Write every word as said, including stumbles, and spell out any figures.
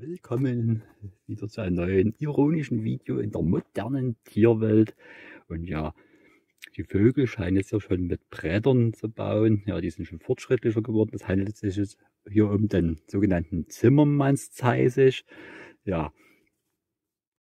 Willkommen wieder zu einem neuen ironischen Video in der modernen Tierwelt. Und ja, die Vögel scheinen jetzt ja schon mit Brettern zu bauen. Ja, die sind schon fortschrittlicher geworden. Es handelt sich jetzt hier um den sogenannten Zimmermannszeisig. Ja,